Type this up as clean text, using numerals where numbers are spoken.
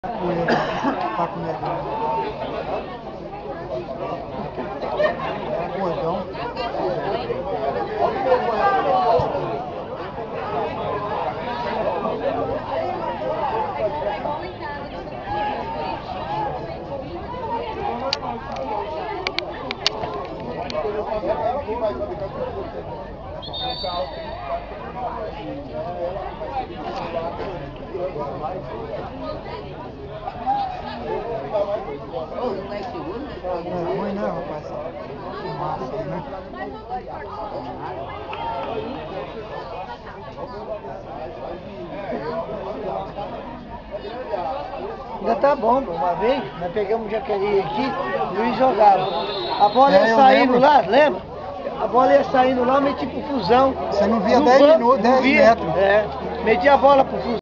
Tá com medo. Gordão. Não é ruim, né, rapaz? Fumaça, né? Ainda tá bom, uma vez nós pegamos um jacaré aqui, o Luiz jogava. A bola ia saindo lá, lembra? A bola ia saindo lá, metia pro fusão. Você não via 10 minutos, 10 metros. Metia a bola pro fusão.